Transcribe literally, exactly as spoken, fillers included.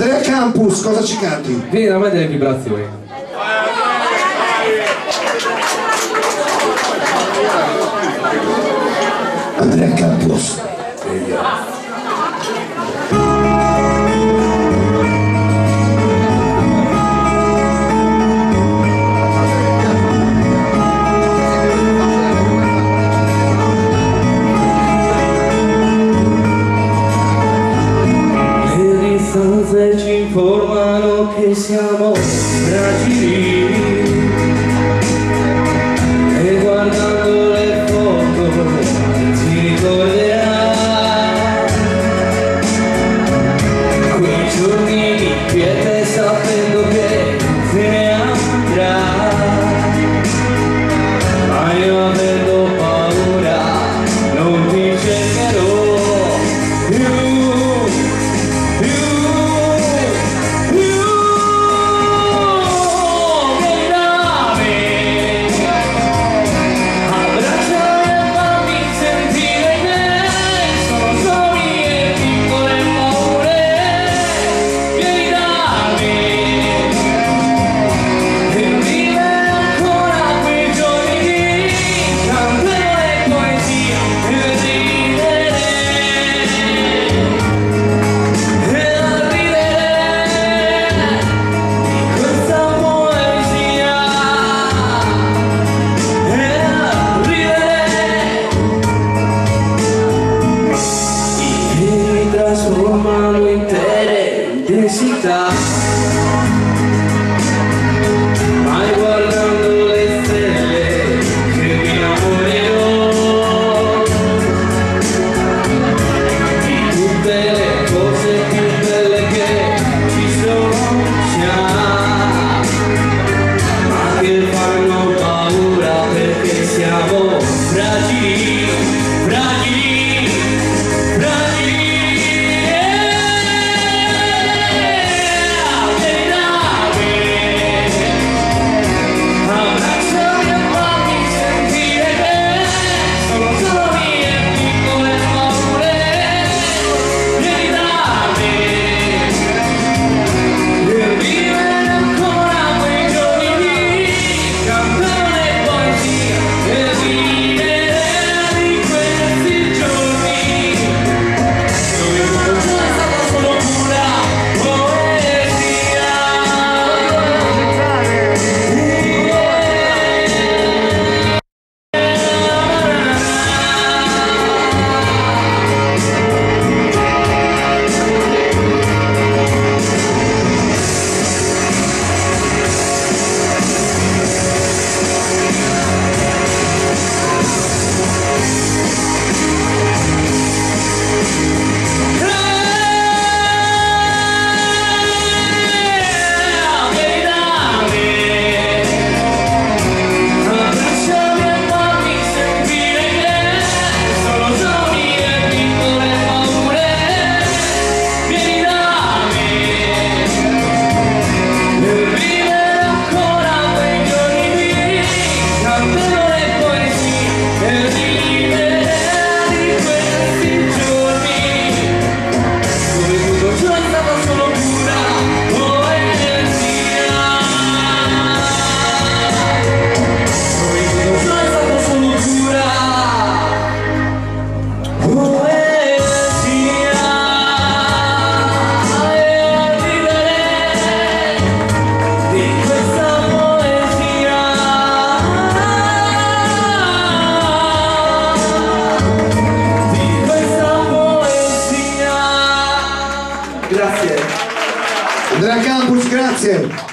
Andrea Campus, cosa ci canti? Vieni da me delle vibrazioni. Andrea Campus. Ci informano che siamo fragili e guardando le foto ti ricorderai quei giorni di quiete sapendo che se ne andrà, ma io avendo paura non ti cercherò più. Trasformano intere intensità, mai guardando le stelle che mi innamorerò di tutte le cose più belle che ci sono già, ma che fanno paura perché siamo fragili, fragili. Grazie. Andrea Campus, grazie.